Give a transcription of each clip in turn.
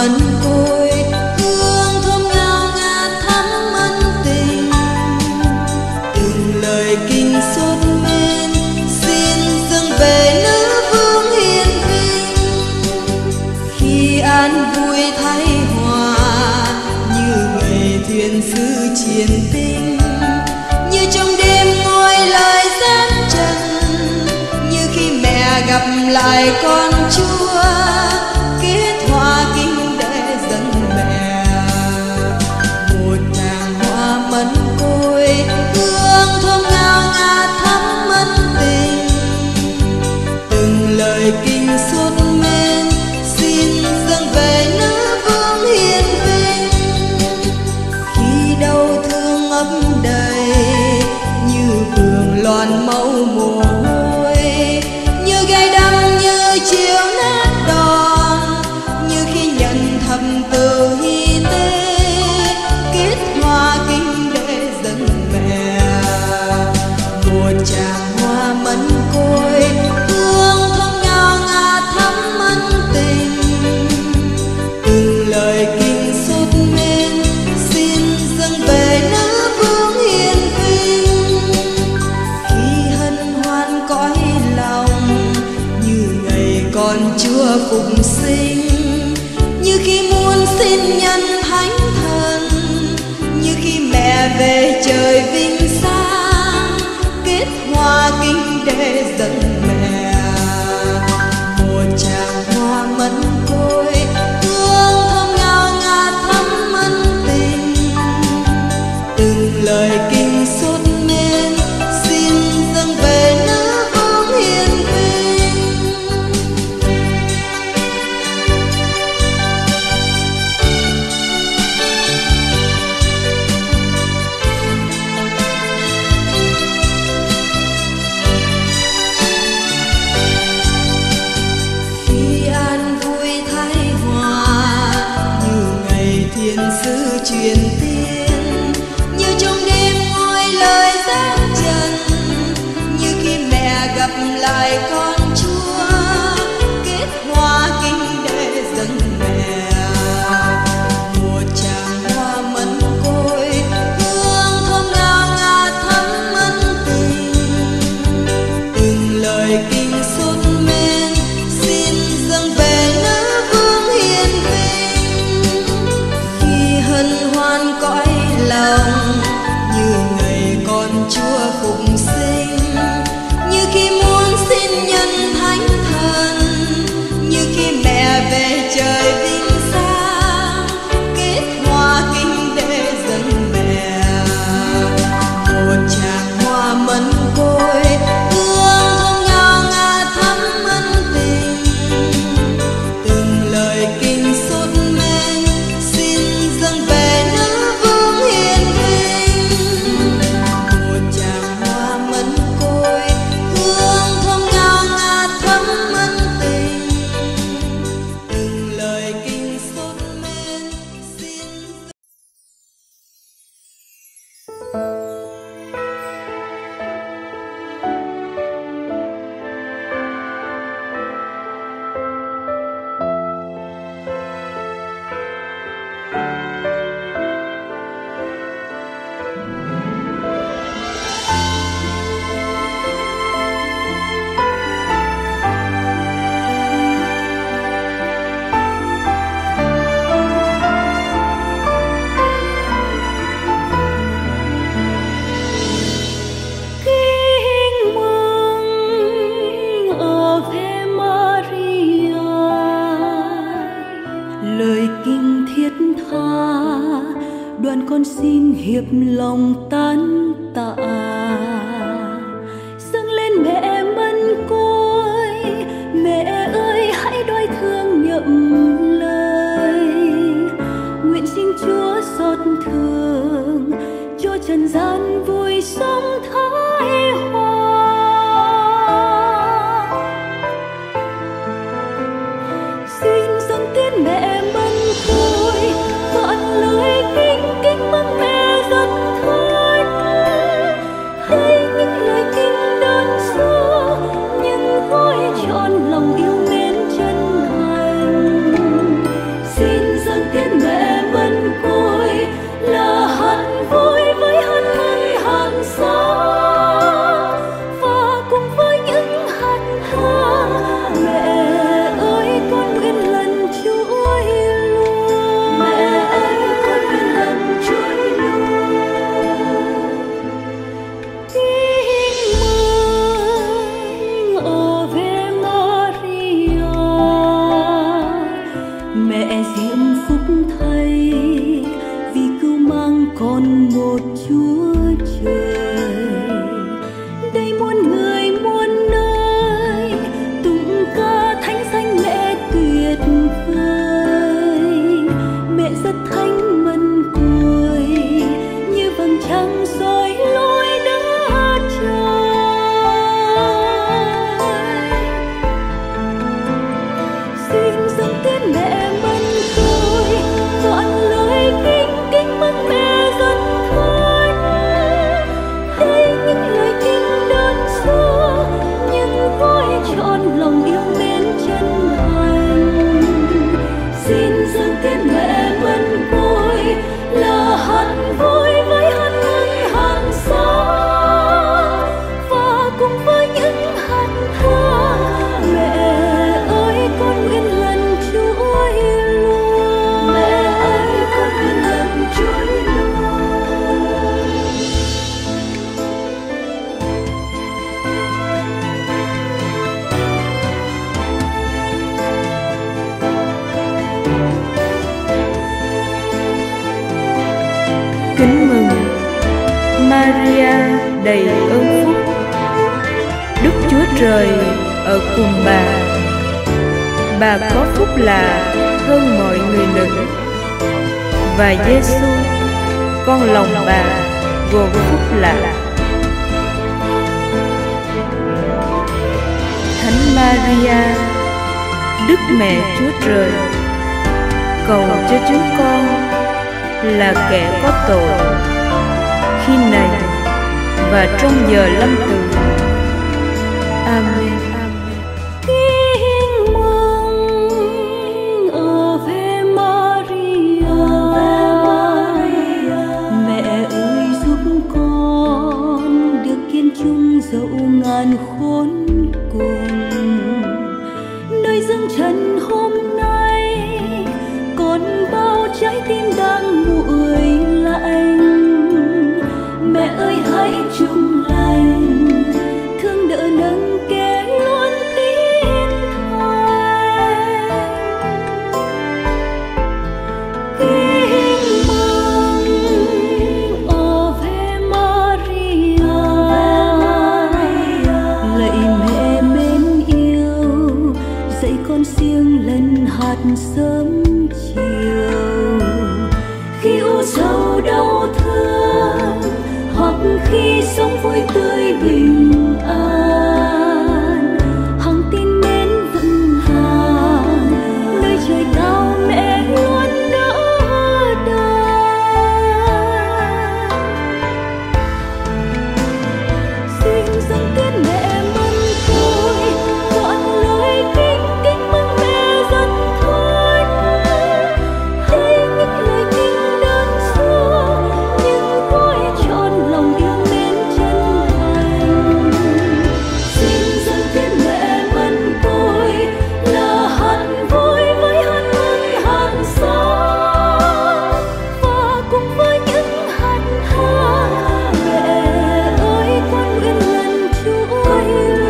mận côi, hương thơm ngào ngạt thắm ân tình. Từng lời kinh sốt men xin dâng về nữ vương hiền vinh. Khi an vui thái hòa như ngày thuyền sứ triền tinh, như trong đêm ngôi lời gian trần, như khi mẹ gặp lại con Chúa kết hoa kinh để dâng mẹ. Một tràng hoa mận côi, hương thơm ngào ngạt thắm ân tình. Từng lời kinh sốt men xin dâng về nữ vương hiền vinh. Khi đau thương ấm đầy như vườn loàn mẫu mồ hôi, như gai đắng như chiều nát đòn, như khi nhận thầm từ hy tế kết hoa kinh để dâng mẹ. Một tràng hoa mận côi, hương thơm ngào ngạt thắm ân tình. Từng lời kinh sốt men xin dâng về nữ vương hiền vinh. Khi hân hoan cõi lòng như ngày con Chúa phục sinh, như khi muôn xin nhân thánh thần, như khi mẹ về trời vinh sang kết hoa kinh để dâng mẹ. Một tràng hoa mận côi, hương thơm ngào ngạt thắm ân tình. Từng lời kinh sốt men xin dâng về nữ vương hiền vinh. Khi an vui thái hòa như ngày thiên sứ truyền tiên, như trong đêm ngôi lời gian trần, như khi mẹ gặp lại con Chúa kết hoa kinh để dâng mẹ. Một tràng hoa mận côi, hương thơm ngào ngạt thắm ân tình. Từng lời kinh sốt men xin dâng về nữ vương hiền vinh. Khi hân hoan cõi lòng như ngày con Chúa phục sinh, như khi muôn xin nhân thánh thần, như khi mẹ về trời vinh sang kết hoa kinh để dâng mẹ. Một tràng hoa mận côi, hương thơm ngào ngạt thắm ân tình. Từng lời kinh sốt men xin dâng về nữ vương hiền vinh. Một tràng hoa mận côi, hương thơm ngào ngạt thắm ân tình. Từng lời kinh sốt men xin Kinh mừng Ave Maria, lời kinh thiết tha đoàn con xin hiệp lòng tán tạ. Dâng lên mẹ mân côi, mẹ ơi hãy đoái thương nhậm lời. Nguyện xin Chúa xót thương cho trần gian vui sống thái hòa. Xin dâng tiên mẹ mân côi, vạn lời kính kính mừng mẹ rất thích. Hay những lời kinh đơn sơ nhưng gói trọn lòng yêu mến chân thành. Xin Maria đầy ơn phúc, Đức Chúa Trời ở cùng bà. Bà có phúc lạ hơn mọi người nữ, và Giêsu con lòng bà gồm phúc lạ. Thánh Maria, Đức Mẹ Chúa Trời, cầu cho chúng con là kẻ có tội, khi này và trong giờ lâm tử. Amen. Kính mừng Ave Maria, mẹ ơi giúp con được kiên chung dẫu ngàn khốn cùng. Nơi dâng trần hôm nay còn bao trái tim đang nguội lạnh. Mẹ ơi hãy chung lành, thương đỡ nâng kẻ luôn tin thay. Kính mừng Ave Maria, lạy mẹ mến yêu, dạy con siêng lần hạt sớm chiều. Khi u sầu đau thương hoặc khi sống vui tươi bình an, hằng tin mến vững vàng nơi trời cao mẹ luôn đỡ đần. Xin dâng tiếng mẹ mừng tôi, chọn lời kính kính mừng mẹ rất thôi. Hãy những lời kính đơn sơ, nhưng gói trọn lòng yêu mến chân thành. Xin dâng tiếng mẹ mừng tôi là hạt vui với hạt mừng hạt sáng, và cùng với những hạt thơm mẹ ơi con nguyện lần Chúa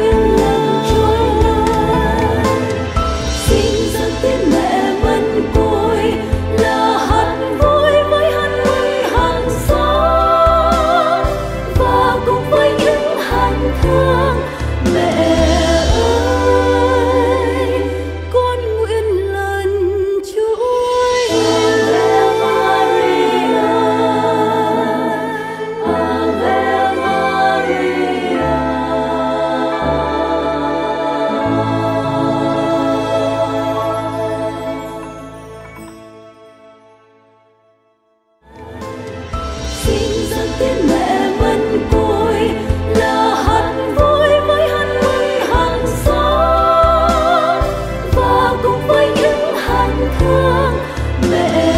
xin dâng tiếng mẹ mừng tôi là hạt vui với hạt mừng hạt sáng, và cùng với những hạt thơm mẹ ơi con nguyện lần Chúa. Ave Maria, Ave Maria. Xin dâng tiếng mẹ mừng tôi là hạt vui với hạt mừng hạt sáng, và cùng với những hạt thơm mẹ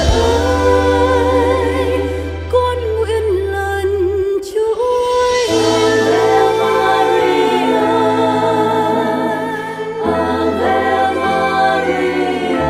ơi con nguyện lần Chúa. Ave Maria, Ave Maria.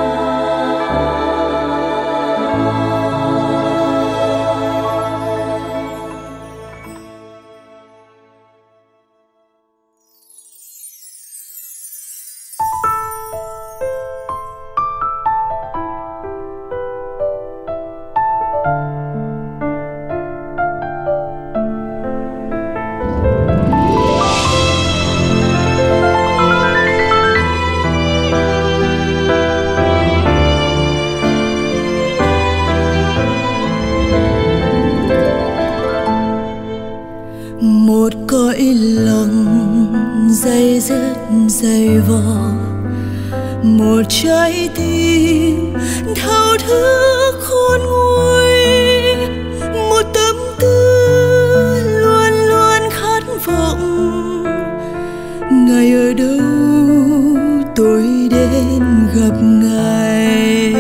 Một cõi lòng dày dứt dày vò, một trái tim thao thức khôn nguôi, một tâm tư luôn luôn khát vọng. Ngài ở đâu tôi đến gặp Ngài.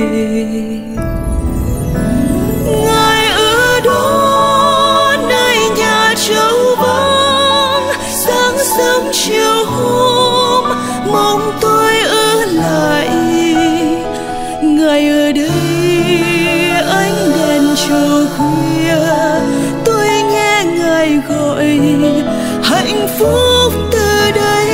Ngài ở đó nơi nhà trâu vắng, sáng sớm chiều hôm mong tôi ở lại. Ngài ở đây ánh đèn chiều khuya, tôi nghe Ngài gọi hạnh phúc từ đây.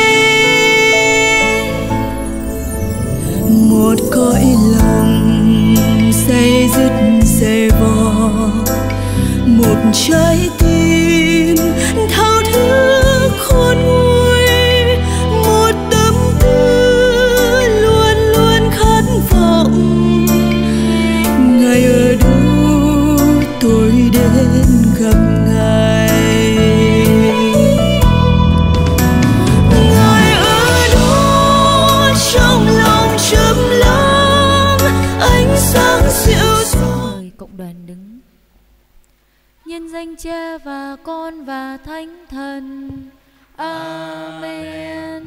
Một cõi lòng dây dứt dây vò, một trái tim thao thức khôn nguôi, một tâm tư luôn luôn khát vọng. Ngày ở đâu tôi đến gặp Ngài, Ngài ở đó trong lòng chớm lắng ánh sáng dịu dàng. Cộng đoàn đứng. Nhân danh Cha và Con và Thánh Thần. Amen.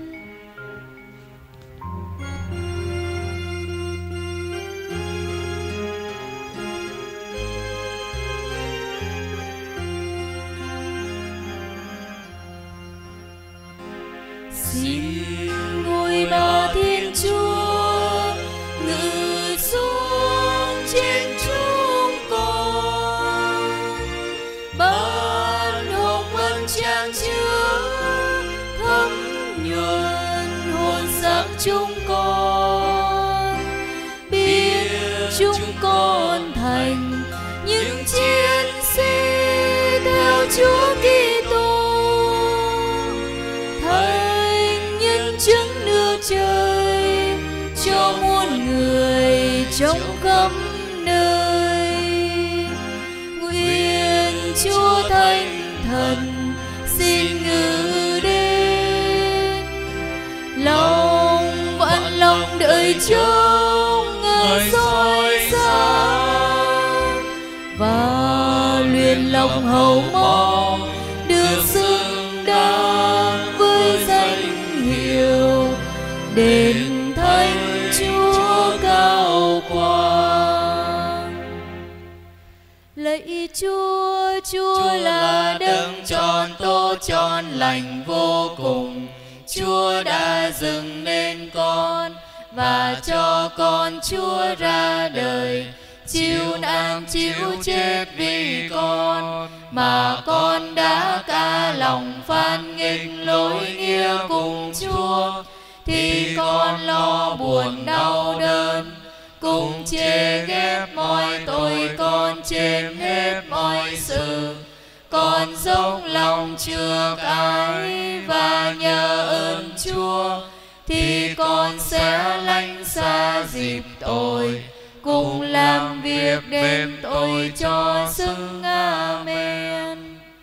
Xin ngôi Ba Thiên Chúa ngự xuống trên chúng con, ban hồng ân trang chứa thấm nhuần hồn xác chúng con, biết chúng con thành những chiến sĩ theo Chúa Kitô, thành nhân chứng nước trời cho muôn người trong khắp nơi. Nguyện Chúa Thánh Thần xin ngự đến, lòng vạn lòng đợi trông Ngài soi sáng, và luyện lòng hầu mong được xứng đáng với danh hiệu đền Thánh Chúa cao quang. Lạy Chúa, Chúa là đấng tròn tốt tròn lành vô cùng. Chúa đã dựng nên con và cho con Chúa ra đời, chịu nạn chịu chết vì con, mà con đã cả lòng phản nghịch lỗi nghĩa cùng Chúa, thì con lo buồn đau đớn, cùng chê ghét mọi tội con trên hết mọi sự. Con dốc lòng chừa cái và nhờ ơn Chúa, thì con sẽ lánh xa dịp tội, cùng làm việc đền tội cho xứng. Amen.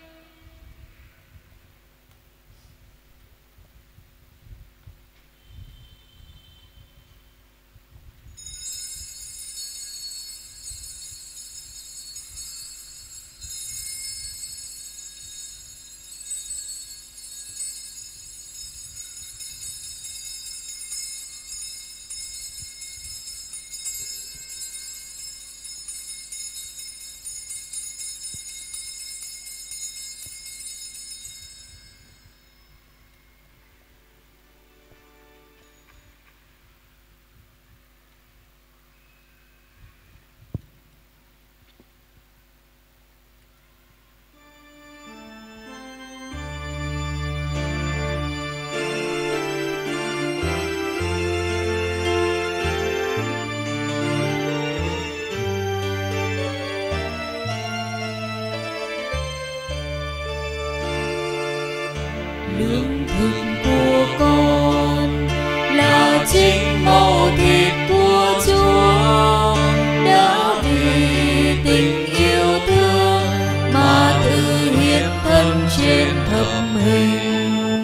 Lương thực của con là chính máu thịt của Chúa, đã vì tình yêu thương mà tự hiến thân trên thập hình.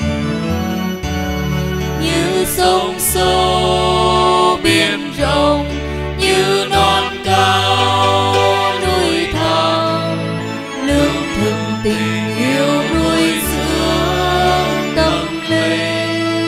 Như sông sâu biển rộng, như non cao núi thẳm, lương thực tình yêu nuôi dưỡng tâm linh.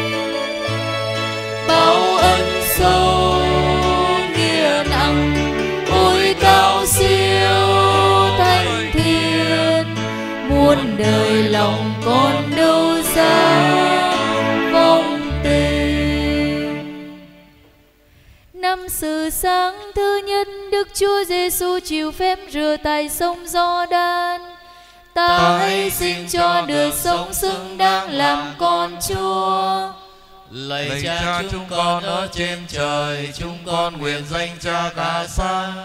Bao ân sâu nghĩa nặng, ôi cao siêu thanh thiên, muôn đời lòng con đâu xa vong tình. Năm sự sáng thứ nhất, Đức Chúa Giêsu chịu phép rửa tại sông Giô-đan. Ta hãy xin cho được sống xứng đáng làm con Chúa. Lạy Cha chúng con ở trên trời, chúng con nguyện danh Cha cả sáng,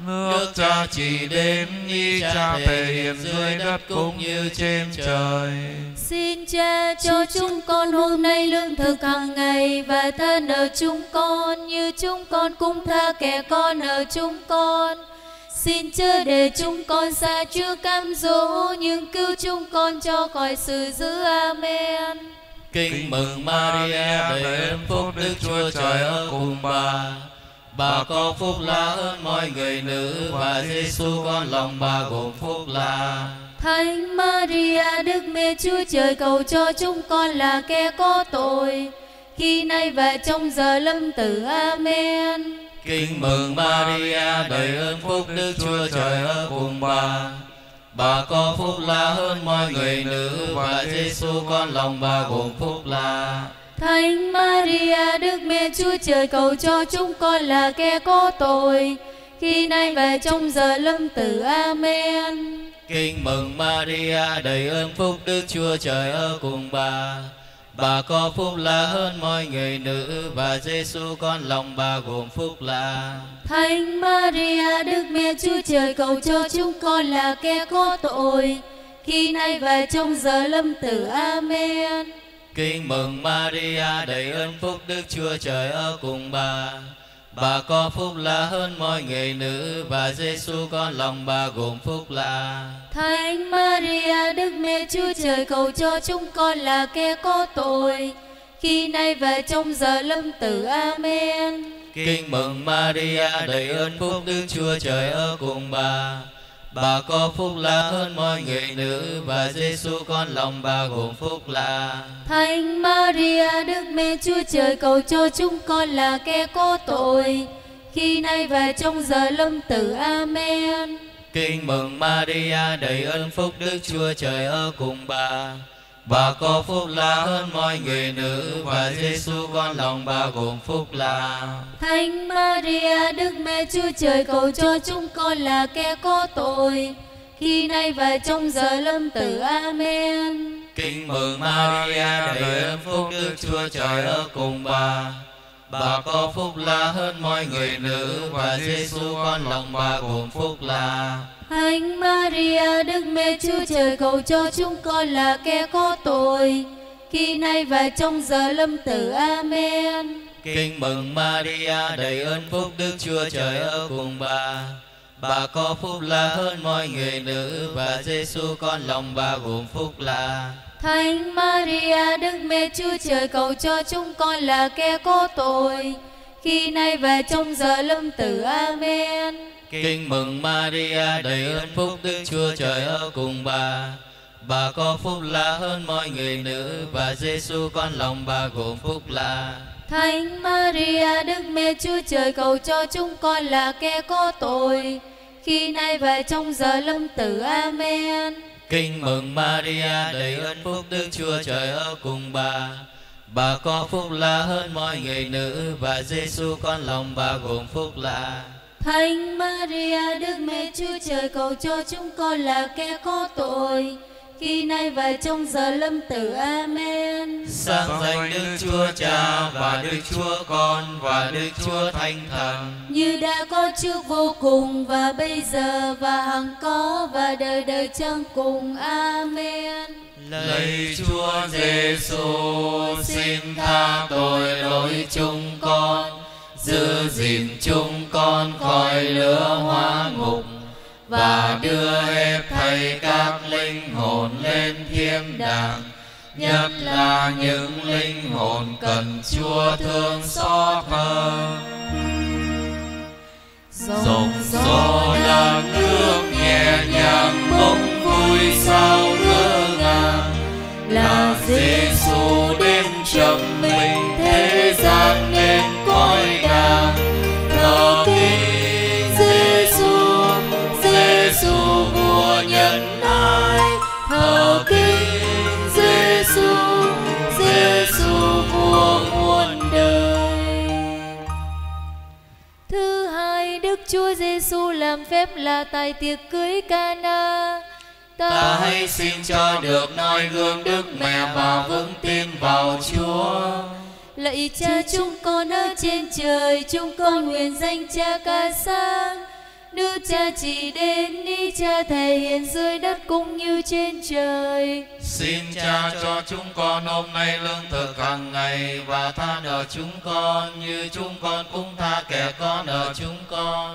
Nước Cha chỉ đến ý Cha thể hiện dưới đất cũng như trên trời. Xin Cha cho chúng con hôm nay lương thực hàng ngày, và tha nợ chúng con như chúng con cũng tha kẻ con nợ chúng con. Xin chớ để chúng con xa trước cám dỗ, nhưng cứu chúng con cho khỏi sự dữ. Amen. Kinh mừng Maria, đầy ơn phúc, Đức Chúa Trời ở cùng bà. Bà có phúc lạ hơn mọi người nữ, và Giêsu con lòng bà gồm phúc lạ. Thánh Maria, Đức Mẹ Chúa Trời, cầu cho chúng con là kẻ có tội, khi nay và trong giờ lâm tử. Amen. Kinh mừng Maria, đầy ơn phúc, Đức Chúa Trời ở cùng bà. Bà có phúc lạ hơn mọi người nữ, và Giêsu con lòng bà gồm phúc lạ. Thánh Maria, Đức Mẹ Chúa Trời, cầu cho chúng con là kẻ có tội, khi nay và trong giờ lâm tử. Amen. Kinh mừng Maria, đầy ơn phúc, Đức Chúa Trời ở cùng bà. Bà có phúc lạ hơn mọi người nữ, và Giêsu con lòng bà gồm phúc lạ. Thánh Maria, Đức Mẹ Chúa Trời, cầu cho chúng con là kẻ có tội, khi nay và trong giờ lâm tử. Amen. Kinh mừng Maria, đầy ơn phúc, Đức Chúa Trời ở cùng bà. Bà có phúc lạ hơn mọi người nữ, và Giêsu con lòng bà gồm phúc lạ. Thánh Maria, Đức Mẹ Chúa Trời, cầu cho chúng con là kẻ có tội, khi nay và trong giờ lâm tử. Amen. Kinh mừng Maria, đầy ơn phúc, Đức Chúa Trời ở cùng bà. Bà có phúc lạ hơn mọi người nữ, và Giêsu con lòng bà gồm phúc lạ. Thánh Maria, Đức Mẹ Chúa Trời, cầu cho chúng con là kẻ có tội, khi nay và trong giờ lâm tử. Amen. Kinh mừng Maria, đầy ơn phúc, Đức Chúa Trời ở cùng bà. Bà có phúc lạ hơn mọi người nữ, và Giêsu con lòng bà gồm phúc lạ. Thánh Maria, Đức Mẹ Chúa Trời, cầu cho chúng con là kẻ có tội, khi nay và trong giờ lâm tử. Amen. Kinh mừng Maria, đầy ơn phúc, Đức Chúa Trời ở cùng bà. Bà có phúc lạ hơn mọi người nữ, và Giêsu con lòng bà gồm phúc lạ. Thánh Maria, Đức Mẹ Chúa Trời, cầu cho chúng con là kẻ có tội, khi nay và trong giờ lâm tử. Amen. Kinh mừng Maria, đầy ơn phúc, Đức Chúa Trời ở cùng bà. Bà có phúc lạ hơn mọi người nữ, và Giêsu con lòng bà gồm phúc lạ. Thánh Maria, Đức Mẹ Chúa Trời, cầu cho chúng con là kẻ có tội, khi nay và trong giờ lâm tử. Amen. Kinh mừng Maria, đầy ơn phúc, Đức Chúa Trời ở cùng bà. Bà có phúc lạ hơn mọi người nữ, và Giêsu con lòng bà gồm phúc lạ. Thánh Maria, Đức Mẹ Chúa Trời, cầu cho chúng con là kẻ có tội, khi nay và trong giờ lâm tử. Amen. Kinh mừng Maria, đầy ơn phúc, Đức Chúa Trời ở cùng bà. Bà có phúc lạ hơn mọi người nữ, và Giêsu con lòng bà gồm phúc lạ. Thánh Maria, Đức Mẹ Chúa Trời, cầu cho chúng con là kẻ có tội, khi nay và trong giờ lâm tử. Amen. Sáng danh Đức Chúa Cha và Đức Chúa Con và Đức Chúa Thánh Thần, như đã có trước vô cùng, và bây giờ và hằng có, và đời đời chẳng cùng. Amen. Lạy Chúa Giêsu, xin tha tội lỗi chúng con, giữ gìn chúng con khỏi lửa hóa ngục, và đưa hết thảy các linh hồn lên thiên đàng, nhất là những linh hồn cần Chúa thương xót hơn. Dòng gió đang nước nhẹ nhàng bỗng vui sao ngỡ ngàng, là Giêsu đến chậm mình thế gian nên cõi đàng. Thờ kính Giêsu, Giêsu vua nhân ái, thờ kính Giêsu, Giêsu vua muôn đời. Thứ hai, Đức Chúa Giêsu làm phép là tại tiệc cưới Cana. Ta hãy xin cho được noi gương Đức Mẹ và vững tin vào Chúa. Lạy Cha chúng con ở trên trời, chúng con nguyện danh Cha ca sáng, Đức Cha chỉ đến ý Cha thể hiện dưới đất cũng như trên trời. Xin Cha cho chúng con hôm nay lương thực hàng ngày, và tha nợ chúng con như chúng con cũng tha kẻ có nợ chúng con.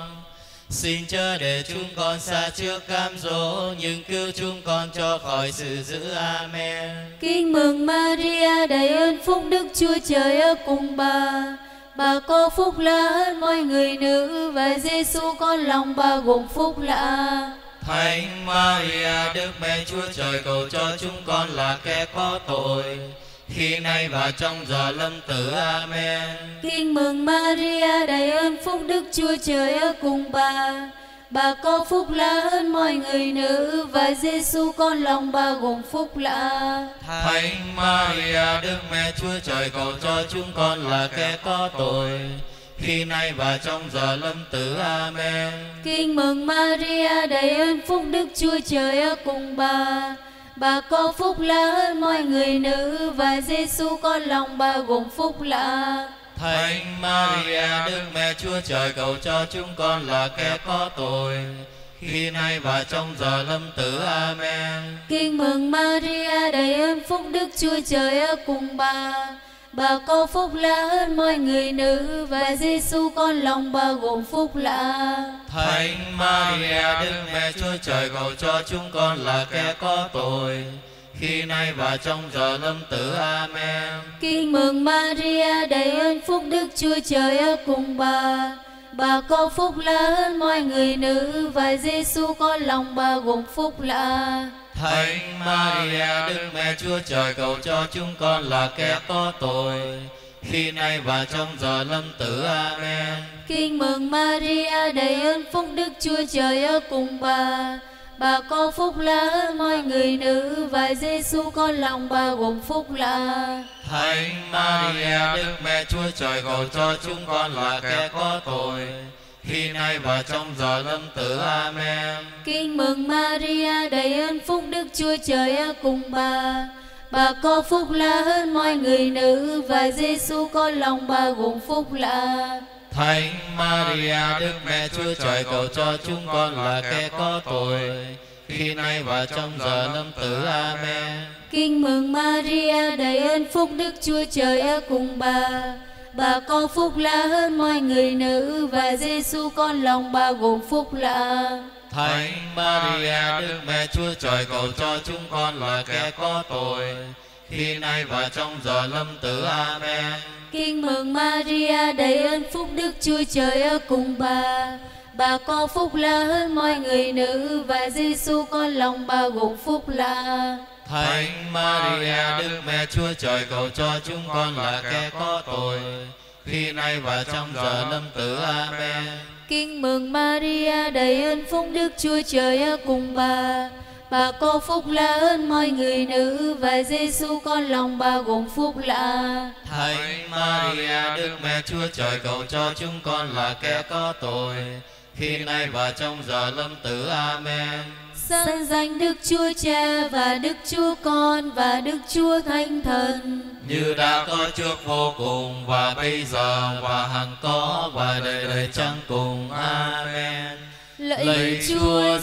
Xin chớ để chúng con xa trước cám dỗ, nhưng cứu chúng con cho khỏi sự dữ. Amen. Kính mừng Maria đầy ơn phúc, Đức Chúa Trời ở cùng bà. Bà có phúc lạ hơn mọi người nữ, và Giêsu con lòng bà gồm phúc lạ. Thánh Maria Đức Mẹ Chúa Trời, cầu cho chúng con là kẻ có tội, khi nay và trong giờ lâm tử. Amen. Kính mừng Maria đầy ơn phúc, Đức Chúa Trời ở cùng bà. Bà có phúc lạ hơn mọi người nữ, và Giêsu con lòng bà gồm phúc lạ. Thánh Maria Đức Mẹ Chúa Trời, cầu cho chúng con là kẻ có tội, khi nay và trong giờ lâm tử. Amen. Kính mừng Maria đầy ơn phúc, Đức Chúa Trời ở cùng bà. Bà có phúc lạ hơn mọi người nữ, và Giêsu con lòng bà gồm phúc lạ. Thánh Maria Đức Mẹ Chúa Trời, cầu cho chúng con là kẻ có tội, khi nay và trong giờ lâm tử. Amen. Kính mừng Maria đầy ơn phúc, Đức Chúa Trời ở cùng bà. Bà có phúc lạ hơn mọi người nữ, và Giêsu con lòng bà gồm phúc lạ. Thánh Maria Đức Mẹ Chúa Trời, cầu cho chúng con là kẻ có tội, khi nay và trong giờ lâm tử. Amen. Kính mừng Maria đầy ơn phúc, Đức Chúa Trời ở cùng bà. Bà có phúc lạ hơn mọi người nữ, và Giêsu con lòng bà gồm phúc lạ. Thánh Maria Đức Mẹ Chúa Trời, cầu cho chúng con là kẻ có tội, khi nay và trong giờ lâm tử. Amen. Kính mừng Maria đầy ơn phúc, Đức Chúa Trời ở cùng bà. Bà có phúc lạ hơn mọi người nữ, và Giêsu con lòng bà gồm phúc lạ. Thánh Maria Đức Mẹ Chúa Trời, cầu cho chúng con là kẻ có tội, khi nay và trong giờ lâm tử. Amen. Kính mừng Maria đầy ơn phúc, Đức Chúa Trời ở cùng bà. Bà có phúc lạ hơn mọi người nữ, và Giêsu con lòng bà gồm phúc lạ. Thánh Maria Đức Mẹ Chúa Trời, cầu cho chúng con là kẻ có tội, khi nay và trong giờ lâm tử. Amen. Kính mừng Maria đầy ơn phúc, Đức Chúa Trời ở cùng bà. Bà có phúc lạ hơn mọi người nữ, và Giêsu con lòng bà gồm phúc lạ. Thánh Maria Đức Mẹ Chúa Trời, cầu cho chúng con là kẻ có tội, khi nay và trong giờ lâm tử. Amen. Kính mừng Maria đầy ơn phúc, Đức Chúa Trời ở cùng bà. Bà có phúc lạ hơn mọi người nữ, và Giêsu con lòng bà gồm phúc lạ. Thánh Maria Đức Mẹ Chúa Trời, cầu cho chúng con là kẻ có tội, khi nay và trong giờ lâm tử. Amen. Kính mừng Maria đầy ơn phúc, Đức Chúa Trời ở cùng bà. Bà có phúc lạ hơn mọi người nữ, và Giêsu con lòng bà gồm phúc lạ. Thánh Maria Đức Mẹ Chúa Trời, cầu cho chúng con là kẻ có tội, khi nay và trong giờ lâm tử. Amen. Sáng danh Đức Chúa Cha và Đức Chúa Con và Đức Chúa Thánh Thần, như đã có trước vô cùng, và bây giờ và hằng có, và đời đời chẳng cùng. Amen. Lạy Chúa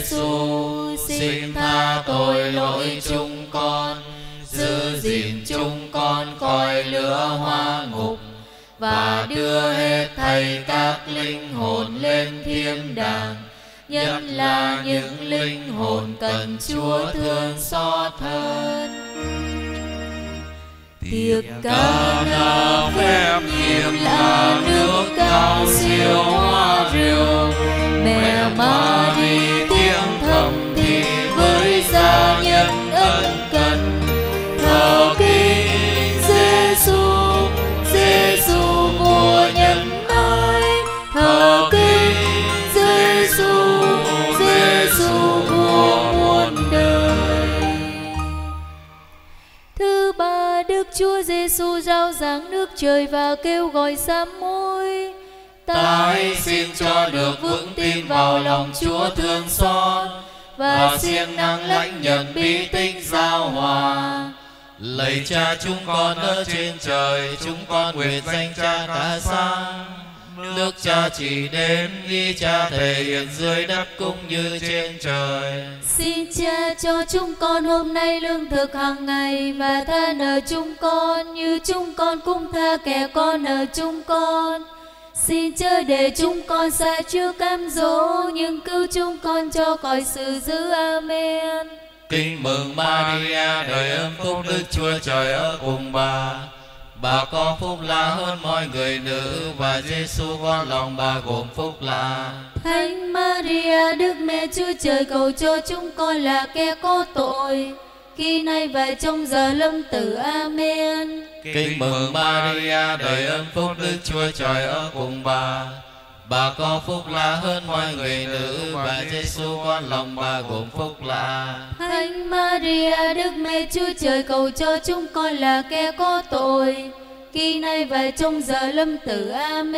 Giêsu, xin tha tội lỗi chúng con, giữ gìn chúng con khỏi lửa hỏa ngục, và đưa hết thảy các linh hồn lên thiên đàng, nhất là những linh hồn cần Chúa thương xót hơn. Tiệc Cana phép nhiệm là nước cao siêu hoa rượu, mẹ Mary tiếng thầm thì với gia nhân ân cần, thờ kính Giêsu, Giêsu vua nhân ái, thờ kính Giêsu, Giêsu vua muôn đời. Thứ ba, Đức Chúa Giêsu rao giảng nước trời và kêu gọi sám hối. Ta xin cho được vững tin vào lòng Chúa thương xót, và siêng năng lãnh nhận bí tích giao hòa. Lạy Cha chúng con ở trên trời, chúng con nguyện danh Cha cả sáng, Nước Cha chỉ đến, ý Cha thể hiện dưới đất cũng như trên trời. Xin Cha cho chúng con hôm nay lương thực hàng ngày, và tha nợ chúng con như chúng con cũng tha kẻ con nợ chúng con. Xin chớ để chúng con sa trước cám dỗ, nhưng cứu chúng con cho khỏi sự dữ. Amen. Kinh mừng Maria, đầy ơn phúc, Đức Chúa Trời ở cùng bà. Bà có phúc lạ hơn mọi người nữ, và Giêsu con lòng bà gồm phúc lạ. Thánh Maria, Đức Mẹ Chúa Trời, cầu cho chúng con là kẻ có tội, khi nay và trong giờ lâm tử. Amen. Kinh mừng Maria, đầy ơn phúc, Đức Chúa Trời ở cùng bà. Bà có phúc lạ hơn mọi người nữ, và Giêsu con lòng bà gồm phúc lạ. Thánh Maria, Đức Mẹ Chúa Trời, cầu cho chúng con là kẻ có tội, khi nay và trong giờ lâm tử.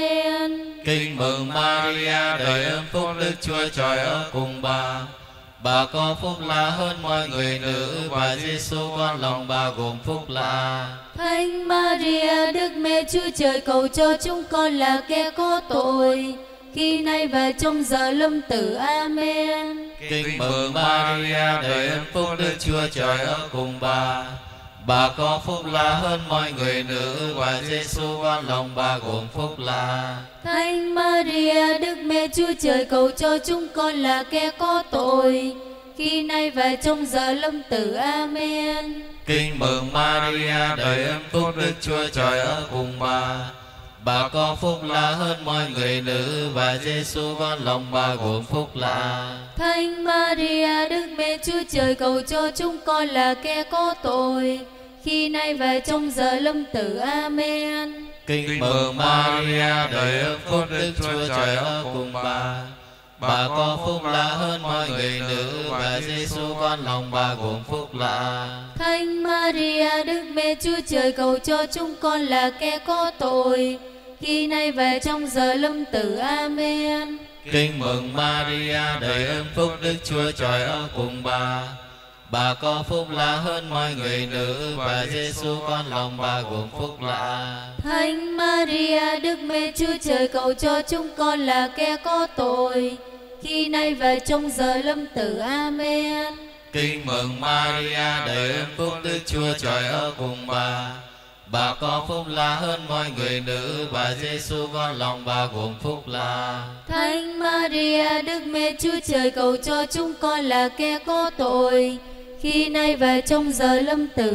Amen. Kinh mừng Maria, đầy ơn phúc, Đức Chúa Trời ở cùng bà. Bà có phúc lạ hơn mọi người nữ, và Giêsu con lòng bà gồm phúc lạ. Thánh Maria, Đức Mẹ Chúa Trời, cầu cho chúng con là kẻ có tội, khi nay và trong giờ lâm tử. Amen. Kinh mừng Maria, đầy ơn phúc, Đức Chúa Trời ở cùng bà. Bà có phúc lạ hơn mọi người nữ, và Giêsu con lòng bà gồm phúc lạ. Thánh Maria, Đức Mẹ Chúa Trời, cầu cho chúng con là kẻ có tội, khi nay và trong giờ lâm tử. Amen. Kinh mừng Maria, đầy ơn phúc, Đức Chúa Trời ở cùng bà. Bà có phúc lạ hơn mọi người nữ, và Giêsu con lòng bà gồm phúc lạ. Thánh Maria, Đức Mẹ Chúa Trời, cầu cho chúng con là kẻ có tội, khi nay và trong giờ lâm tử. Amen. Kinh mừng Maria, đầy ơn phúc, Đức Chúa Trời ở cùng bà. Bà có phúc lạ hơn mọi người nữ, và Giêsu con lòng bà gồm phúc lạ. Thánh Maria, Đức Mẹ Chúa Trời, cầu cho chúng con là kẻ có tội, khi nay và trong giờ lâm tử. Amen. Kinh mừng Maria, đầy ơn phúc, Đức Chúa Trời ở cùng bà. Bà có phúc lạ hơn mọi người nữ, và Giêsu con lòng bà gồm phúc lạ. Thánh Maria, Đức Mẹ Chúa Trời, cầu cho chúng con là kẻ có tội, khi nay và trong giờ lâm tử. Amen. Kinh mừng Maria, đầy ơn phúc, Đức Chúa Trời ở cùng bà. Bà có phúc lạ hơn mọi người nữ, và Giêsu con lòng bà gồm phúc lạ. Thánh Maria, Đức Mẹ Chúa Trời, cầu cho chúng con là kẻ có tội, khi nay và trong giờ lâm tử.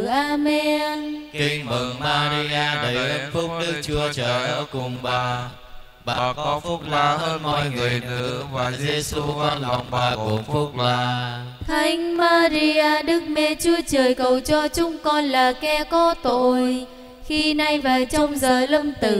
Amen. Kinh mừng Maria, đầy ơn phúc, Đức Chúa Trời ở cùng bà. Bà có phúc lạ hơn mọi người nữ, và Giêsu con lòng bà gồm phúc lạ. Thánh Maria, Đức Mẹ Chúa Trời, cầu cho chúng con là kẻ có tội, khi nay và trong giờ lâm tử.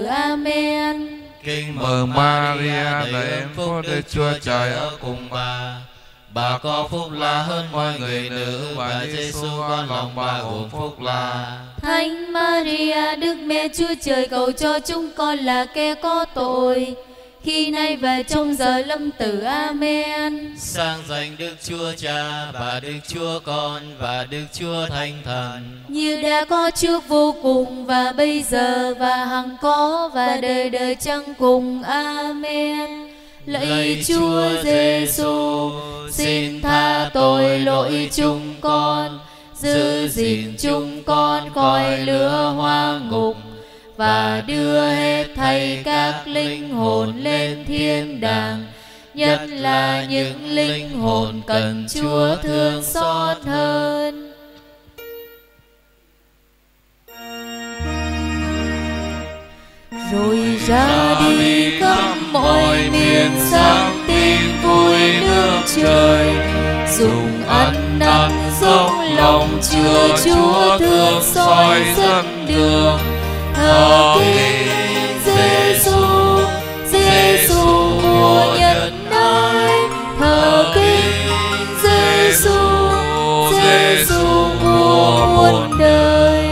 Amen. Kinh mừng Maria, đầy ơn phúc, Đức Chúa Trời ở cùng bà. Bà có phúc lạ hơn mọi người nữ, và Giêsu con lòng bà gồm phúc lạ. Thánh Maria, Đức Mẹ Chúa Trời, cầu cho chúng con là kẻ có tội, khi nay và trong giờ lâm tử. Amen. Sang danh Đức Chúa Cha và Đức Chúa Con và Đức Chúa Thánh Thần, như đã có trước vô cùng, và bây giờ và hằng có, và đời đời chẳng cùng. Amen. Lạy Chúa Giêsu, xin tha tội lỗi chúng con, giữ gìn chúng con khỏi lửa hỏa ngục, và đưa hết thảy các linh hồn lên thiên đàng, nhất là những linh hồn cần Chúa thương xót hơn. Rồi ra đi khắp mọi miền sáng tin vui nước trời, dùng ăn năn dốc lòng chứa Chúa thương soi dẫn đường. Thờ kính Giêsu, Giêsu mùa nhân ái. Thờ kính Giêsu, Giêsu mùa muôn đời.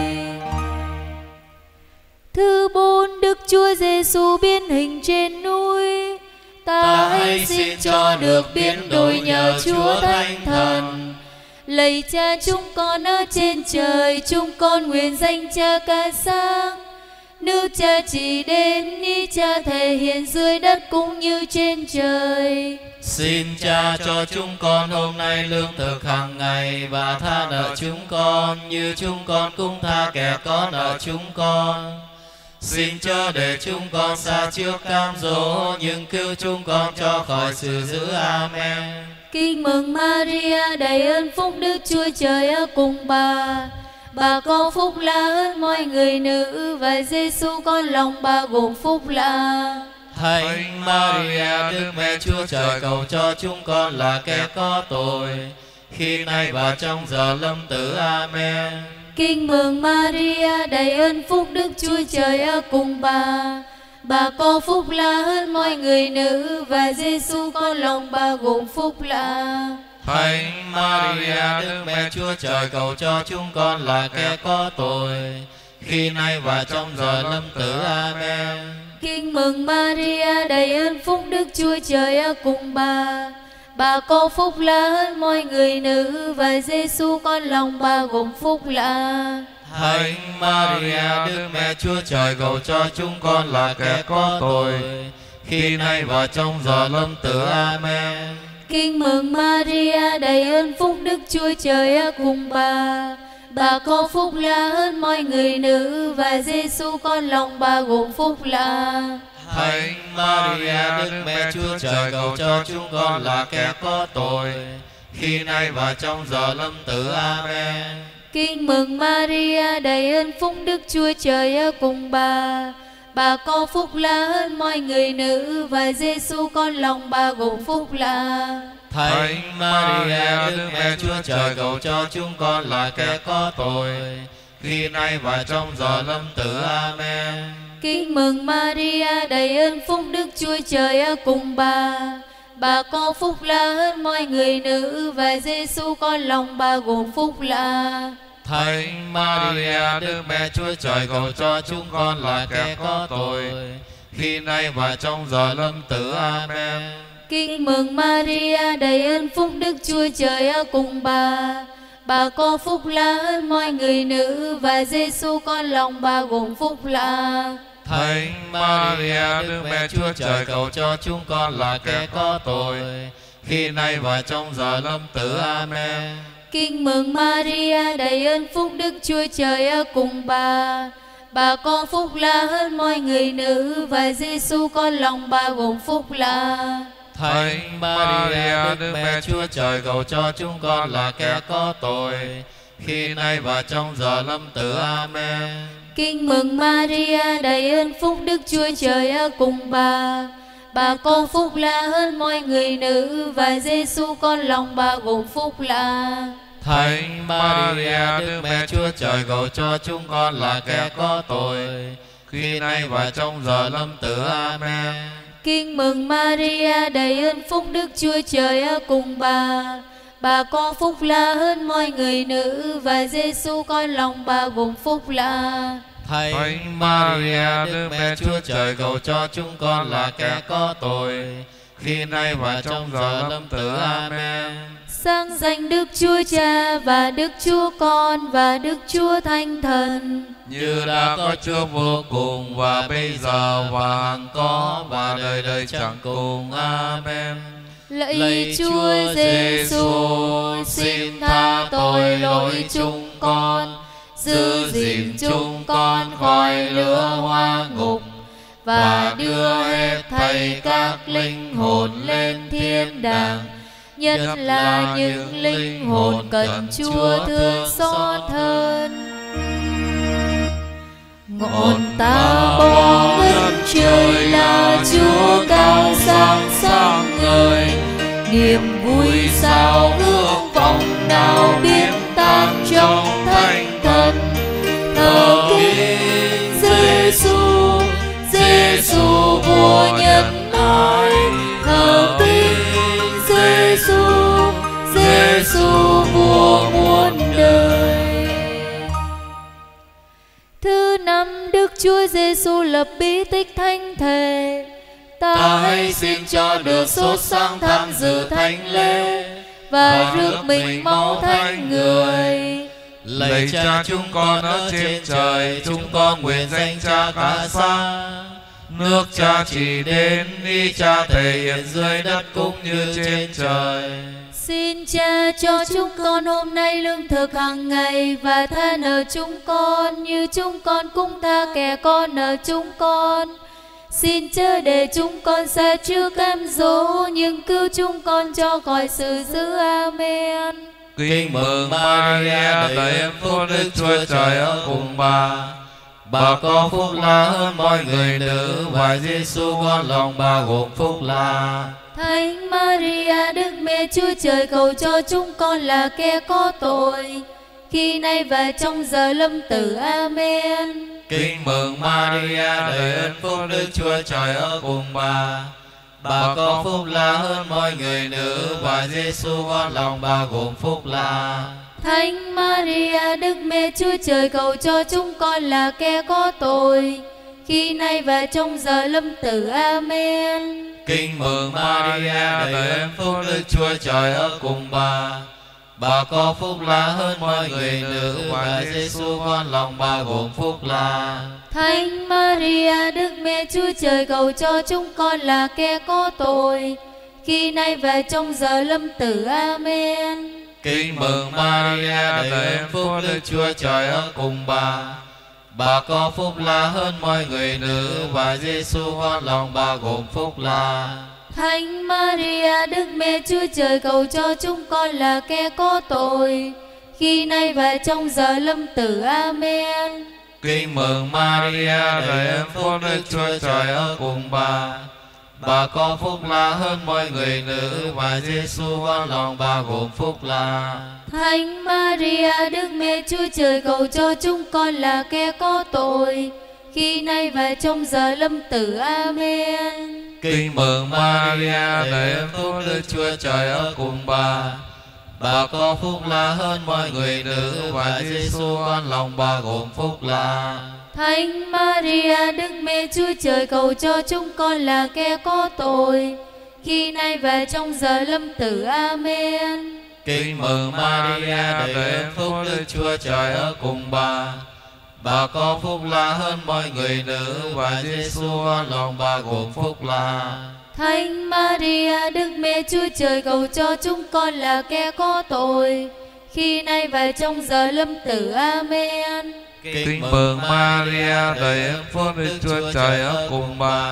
Thứ 4, Đức Chúa Giêsu biến hình trên núi. Ta hãy xin cho được biến đổi nhờ Chúa Thánh Thần. Lạy Cha chúng con ở trên trời, chúng con nguyện danh Cha ca sáng, Nước Cha chỉ đến ý Cha thể hiện dưới đất cũng như trên trời. Xin Cha cho chúng con hôm nay lương thực hàng ngày, và tha nợ chúng con như chúng con cũng tha kẻ có nợ chúng con. Xin chớ để chúng con xa trước cám dỗ, nhưng cứu chúng con cho khỏi sự dữ. Amen. Kinh mừng Maria đầy ơn phúc, Đức Chúa Trời ở cùng bà. Bà có phúc lạ hơn mọi người nữ, và Giêsu con lòng bà gồm phúc lạ. Thánh Maria Đức Mẹ Chúa Trời, cầu cho chúng con là kẻ có tội, khi nay và trong giờ lâm tử. Amen. Kinh mừng Maria đầy ơn phúc, Đức Chúa Trời ở cùng bà. Bà có phúc lạ hơn mọi người nữ, và Giêsu con lòng bà gồm phúc lạ. Thánh Maria Đức Mẹ Chúa Trời, cầu cho chúng con là kẻ có tội, khi nay và trong giờ lâm tử. Amen. Kinh mừng Maria đầy ơn phúc, Đức Chúa Trời ở cùng bà. Bà có phúc lạ hơn mọi người nữ, và Giêsu con lòng bà gồm phúc lạ. Thánh Maria Đức Mẹ Chúa Trời, cầu cho chúng con là kẻ có tội, khi nay và trong giờ lâm tử. Amen. Kinh mừng Maria đầy ơn phúc, Đức Chúa Trời ở cùng bà. Bà có phúc lạ hơn mọi người nữ, và Giêsu con lòng bà gồm phúc lạ. Thánh Maria Đức Mẹ Chúa Trời, cầu cho chúng con là kẻ có tội, khi nay và trong giờ lâm tử. Amen. Kinh mừng Maria đầy ơn phúc, Đức Chúa Trời ở cùng bà. Bà có phúc lạ hơn mọi người nữ, và Giêsu con lòng bà gồm phúc lạ. Thánh Maria Đức Mẹ Chúa Trời, cầu cho chúng con là kẻ có tội, khi nay và trong giờ lâm tử. Amen. Kinh mừng Maria đầy ơn phúc, Đức Chúa Trời ở cùng bà. Bà có phúc lạ hơn mọi người nữ, và Giêsu con lòng bà gồm phúc lạ. Thánh Maria Đức Mẹ Chúa Trời, cầu cho chúng con là kẻ có tội, khi nay và trong giờ lâm tử. Amen. Kinh mừng Maria đầy ơn phúc, Đức Chúa Trời ở cùng bà. Bà có phúc lạ hơn mọi người nữ, và Giêsu con lòng bà gồm phúc lạ. Thánh Maria Đức Mẹ Chúa Trời, cầu cho chúng con là kẻ có tội, khi nay và trong giờ lâm tử. Amen. Kinh mừng Maria đầy ơn phúc, Đức Chúa Trời ở cùng bà. Bà có phúc lạ hơn mọi người nữ, và Giêsu con lòng bà gồm phúc lạ. Thánh Maria Đức Mẹ Chúa Trời, cầu cho chúng con là kẻ có tội, khi nay và trong giờ lâm tử. Amen. Kinh mừng Maria đầy ơn phúc, Đức Chúa Trời ở cùng bà. Bà có phúc lạ hơn mọi người nữ, và Giêsu con lòng bà gồm phúc lạ. Thánh Maria Đức Mẹ Chúa Trời, cầu cho chúng con là kẻ có tội, khi nay và trong giờ lâm tử. Amen. Kinh mừng Maria đầy ơn phúc, Đức Chúa Trời ở cùng bà. Bà có phúc lạ hơn mọi người nữ, và Giêsu con lòng bà gồm phúc lạ. Thánh Maria Đức Mẹ Chúa Trời, cầu cho chúng con là kẻ có tội, khi nay và trong giờ lâm tử. Amen. Sang danh Đức Chúa Cha và Đức Chúa Con và Đức Chúa Thánh Thần, như đã có trước vô cùng, và bây giờ và hằng có, và đời đời chẳng cùng. Amen. Lạy Chúa Giêsu, xin tha tội lỗi chúng con, giữ gìn chúng con khỏi lửa hỏa ngục, và đưa hết thảy các linh hồn lên thiên đàng, nhất là những linh hồn cần Chúa thương xót hơn. Ngọn ta bó ngân trời là Chúa cao sáng sáng ngời, niềm vui sao ước vọng nào biến tan trong thánh thần. Thờ kính Giêsu, Giêsu vua nhân ái, thờ kính Giêsu, Giêsu vua muôn đời. Thứ năm, Đức Chúa Giêsu lập bí tích thánh thể. Ta hãy xin cho được sốt sáng tham dự thánh lễ, và rước mình máu thánh người. Lạy Cha chúng con ở trên trời, chúng con nguyện danh Cha cả xa. Nước Cha chỉ đến, ý Cha thể hiện dưới đất cũng như trên trời. Xin Cha cho chúng con hôm nay lương thực hàng ngày, và tha nợ chúng con như chúng con cũng tha kẻ con nợ chúng con. Xin chớ để chúng con sa trước cám dỗ, nhưng cứu chúng con cho khỏi sự dữ. Amen. Kính mừng Maria, đầy ơn phúc, Đức Chúa Trời ở cùng bà. Bà có phúc lạ hơn mọi người nữ, và Giêsu con lòng bà gồm phúc lạ. Thánh Maria, Đức Mẹ Chúa Trời, cầu cho chúng con là kẻ có tội, khi nay và trong giờ lâm tử. Amen. Kính mừng Maria, đầy ơn phúc, Đức Chúa Trời ở cùng bà. Bà có phúc lạ hơn mọi người nữ, và Giêsu con lòng bà gồm phúc lạ. Thánh Maria, Đức Mẹ Chúa Trời, cầu cho chúng con là kẻ có tội, khi nay và trong giờ lâm tử. Amen. Kính mừng Maria, đầy ơn phúc, Đức Chúa Trời ở cùng bà. Bà có phúc lạ hơn mọi người nữ, và Giêsu con lòng bà gồm phúc lạ. Thánh Maria, Đức Mẹ Chúa Trời, cầu cho chúng con là kẻ có tội, khi nay và trong giờ lâm tử. Amen. Kính mừng Maria, đầy ơn phúc, Đức Chúa Trời ở cùng bà. Bà có phúc lạ hơn mọi người nữ, và Giêsu con lòng bà gồm phúc lạ. Thánh Maria, Đức Mẹ Chúa Trời, cầu cho chúng con là kẻ có tội, khi nay và trong giờ lâm tử. Amen. Kính mừng Maria, đầy ơn phúc, Đức Chúa Trời ở cùng bà. Bà có phúc lạ hơn mọi người nữ, và Giêsu con lòng bà gồm phúc lạ. Thánh Maria, Đức Mẹ Chúa Trời, cầu cho chúng con là kẻ có tội, khi nay và trong giờ lâm tử. Amen. Kính mừng Maria, đầy ơn phúc, Đức Chúa Trời ở cùng bà. Bà có phúc lạ hơn mọi người nữ, và Giêsu con lòng bà gồm phúc lạ. Thánh Maria, Đức Mẹ Chúa Trời, cầu cho chúng con là kẻ có tội, khi nay và trong giờ lâm tử. Amen. Kính mừng Maria, đầy ơn phúc, Đức Chúa Trời ở cùng bà. Bà có phúc lạ hơn mọi người nữ, và Giêsu con lòng bà gồm phúc lạ. Thánh Maria, Đức Mẹ Chúa Trời, cầu cho chúng con là kẻ có tội, khi nay và trong giờ lâm tử. Amen. Kính mừng Maria, đầy ơn phúc, Đức Chúa Trời ở cùng bà.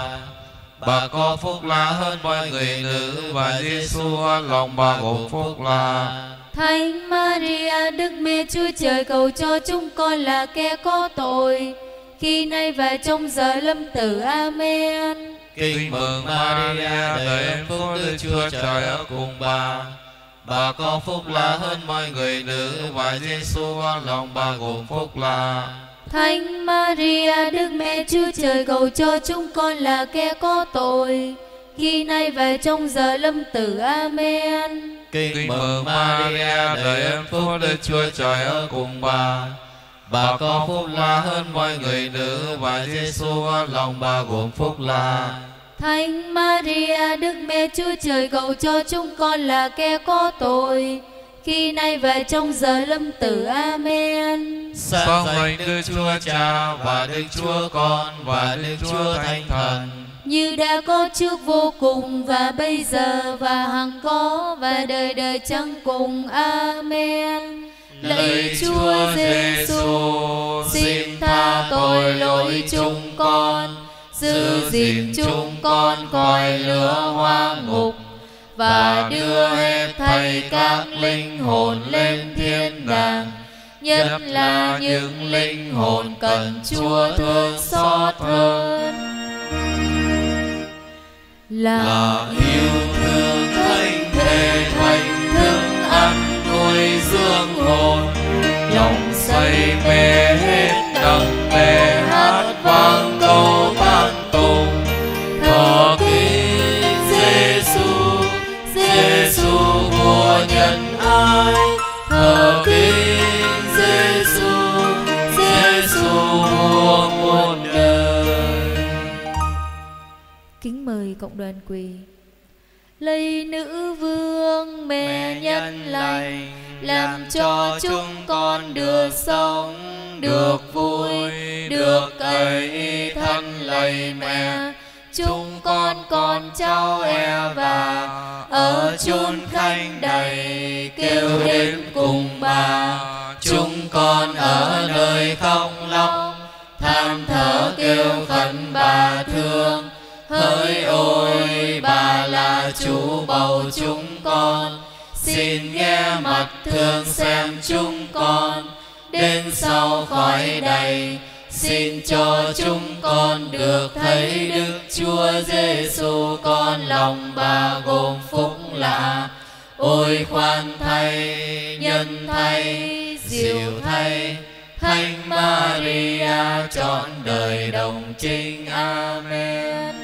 Bà có phúc lạ hơn mọi người nữ, và Giêsu con lòng bà gồm phúc lạ. Thánh Maria, Đức Mẹ Chúa Trời, cầu cho chúng con là kẻ có tội, khi nay và trong giờ lâm tử. Amen. Kính mừng Maria, đầy ơn phúc, Đức Chúa Trời ở cùng bà. Bà có phúc lạ hơn mọi người nữ, và Giêsu con lòng bà gồm phúc lạ. Thánh Maria, Đức Mẹ Chúa Trời, cầu cho chúng con là kẻ có tội, khi nay và trong giờ lâm tử. Amen. Kính mừng Maria, đầy ơn phúc, Đức Chúa Trời ở cùng bà. Bà có phúc lạ hơn mọi người nữ, và Giêsu con lòng bà gồm phúc lạ. Thánh Maria, Đức Mẹ Chúa Trời, cầu cho chúng con là kẻ có tội, khi nay và trong giờ lâm tử. Amen. Sáng danh Đức Chúa Cha và Đức Chúa Con và Đức Chúa Thánh Thần, như đã có trước vô cùng, và bây giờ và hằng có, và đời đời chẳng cùng. Amen. Lạy Chúa Giêsu, xin tha tội lỗi chúng con, giữ gìn chúng con khỏi lửa hoang ngục, và đưa hết thảy các linh hồn lên thiên đàng, nhất là những linh hồn cần Chúa thương xót hơn. là yêu thương thánh thể thánh thức ăn nuôi dưỡng hồn, lòng say mê hết đắng mê hát vang câu tán tụng. Thờ kính Giêsu, Giêsu của nhân ái, thờ kính Giêsu, Giêsu của muôn đời. Kính mời cộng đoàn quỳ. Lạy nữ vương mẹ nhân lành, làm cho chúng con được sống, được vui, được cậy thân lạy mẹ. Chúng con cháu Eva ở chốn khanh đầy kêu đến cùng bà. Chúng con ở nơi khóc lóc than thở kêu khẩn bà thương. Hỡi ôi bà là chủ bầu chúng con, xin nghe mặt thương xem chúng con. Đến sau khói đầy xin cho chúng con được thấy Đức Chúa Giêsu, con lòng bà gồm phúc lạ. Ôi khoan thay, nhân thay, dịu thay, Thánh Maria trọn đời đồng trinh. Amen.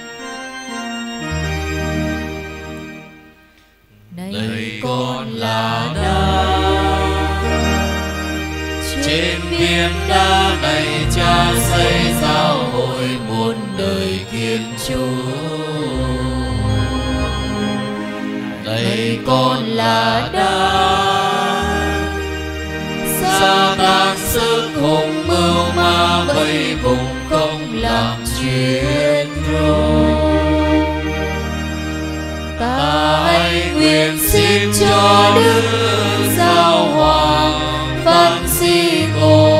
Này con là đá trên viên đá này, Cha xây giáo hội muôn đời kiến Chúa. Này con là đá, Sa-tan sức hùng mưu ma vây vùng không làm chuyện rối. Ta hãy nguyện xin cho Đức Giáo Hoàng Francisco,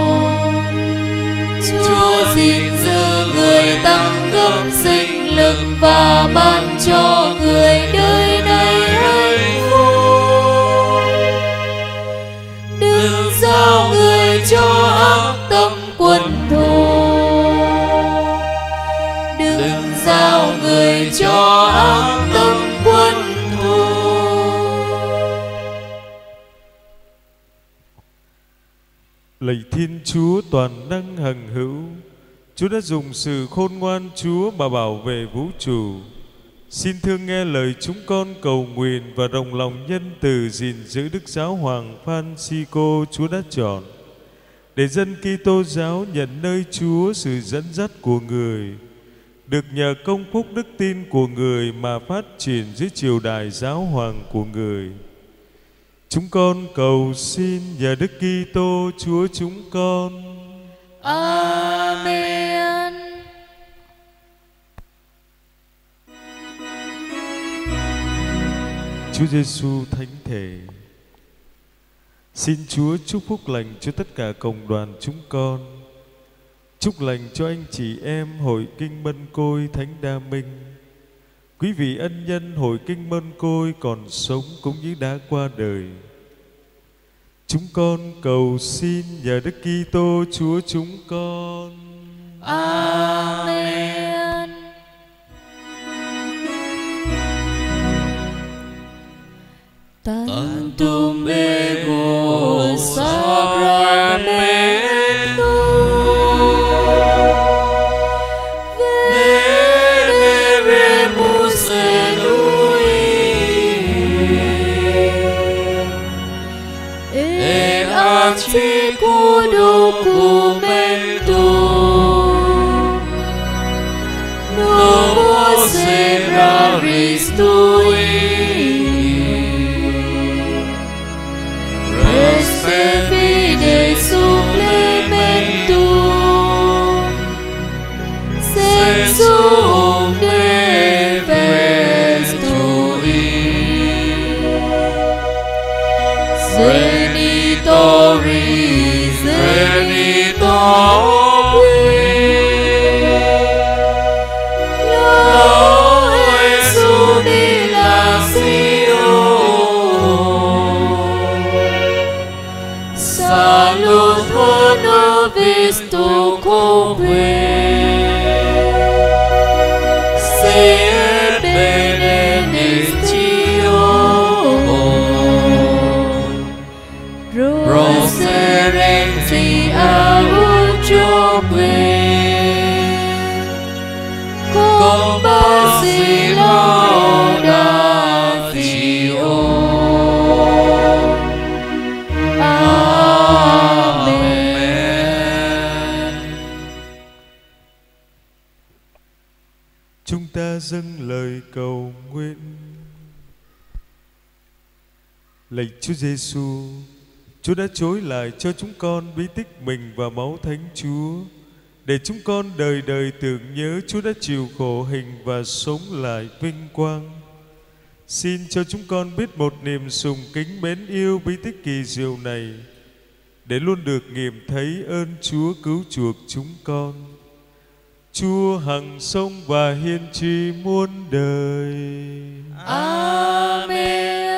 Chúa gìn giữ người tăng gấp sinh lực và ban cho người đời này hạnh phúc. Đừng giao người cho ác tâm quân thù, đừng giao người cho ác tâm quân thù. Lạy Thiên Chúa toàn năng hằng hữu, Chúa đã dùng sự khôn ngoan Chúa mà bảo vệ vũ trụ. Xin thương nghe lời chúng con cầu nguyện và đồng lòng nhân từ gìn giữ Đức Giáo Hoàng Francisco Chúa đã chọn, để dân Kitô giáo nhận nơi Chúa sự dẫn dắt của người, được nhờ công phúc đức tin của người mà phát triển dưới triều đại giáo hoàng của người. Chúng con cầu xin nhờ Đức Kitô Chúa chúng con. Amen. Chúa Giêsu thánh thể, xin Chúa chúc phúc lành cho tất cả cộng đoàn chúng con. Chúc lành cho anh chị em Hội Kinh Mân Côi Thánh Đa Minh, quý vị ân nhân Hội Kinh Mân Côi còn sống cũng như đã qua đời. Chúng con cầu xin nhờ Đức Kitô Chúa chúng con. Amen. Tantum ego sacramentum veneremus elui et accicu documentum novos eraris tui fide supplementum sensum defes tui zenitoris loes unilación salud nobis tucumque se benedictio proserentia utroque compassi laudatio. Chúng ta dâng lời cầu nguyện. Lạy Chúa Giêsu, Chúa đã trối lại cho chúng con bí tích mình và máu Thánh Chúa, để chúng con đời đời tưởng nhớ Chúa đã chịu khổ hình và sống lại vinh quang. Xin cho chúng con biết một niềm sùng kính mến yêu bí tích kỳ diệu này, để luôn được nghiệm thấy ơn Chúa cứu chuộc chúng con. Chúa hằng sống và hiên tri muôn đời. Amen.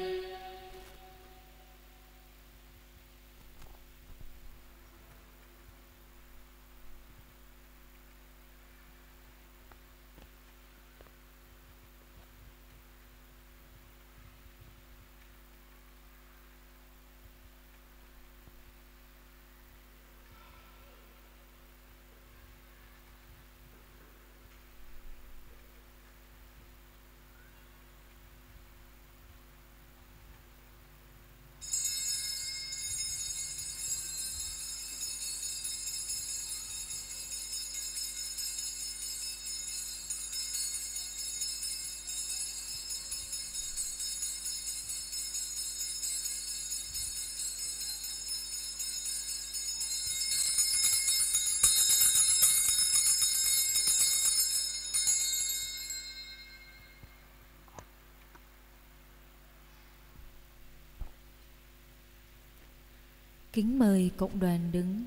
Kính mời cộng đoàn đứng.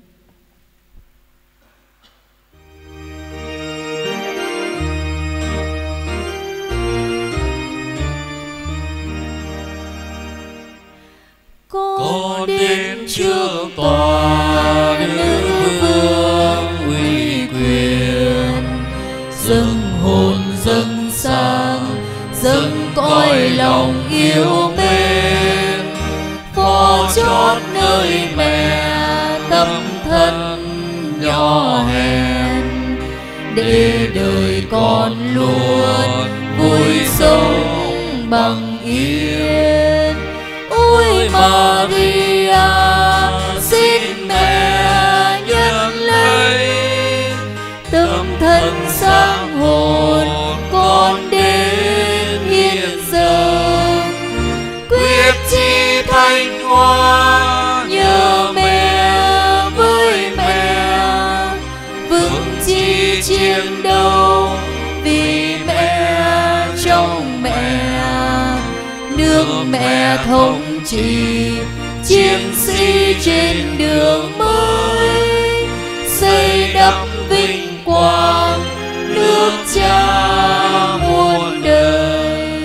Con đến trước tòa nữ vương uy quyền, dâng hồn dâng sang, dâng cõi lòng yêu mến, phó chót nơi mẹ tâm thân nhỏ hèn, để đời con luôn vui sống bằng yên. Ôi Maria, xin mẹ nhận lấy tâm thân sáng hồn con đến hiện giờ, quyết chi thanh hoa nhờ mẹ với mẹ, vững chi chiến đấu vì mẹ trong mẹ, nước mẹ thống trị chiến sĩ trên đường mới, xây đắp vinh quang nước Cha muôn đời.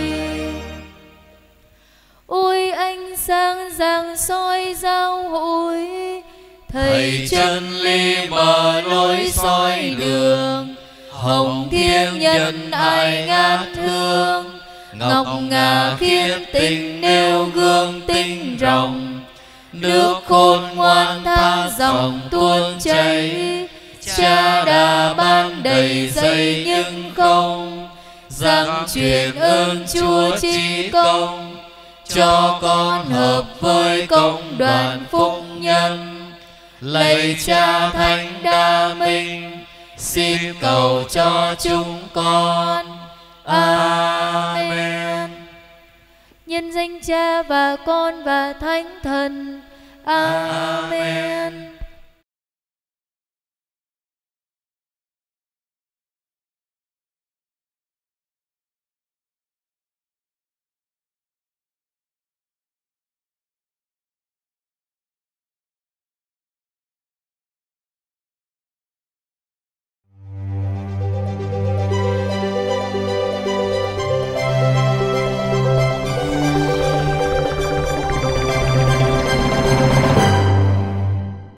Ôi ánh sáng rạng soi giao hội, thầy chân lý mở lối soi đường, hồng thiêng nhân ai ngát thương, ngọc ngà khiết tình nêu gương tinh ròng, nước khôn ngoan tha dòng tuôn chảy. Cha đã ban đầy dây nhưng không rằng truyền ơn Chúa chi công, cho con hợp với công đoàn phúc nhân. Lạy Cha Thánh Đa Minh, xin cầu cho chúng con. Amen. Nhân danh Cha và Con và Thánh Thần. Amen.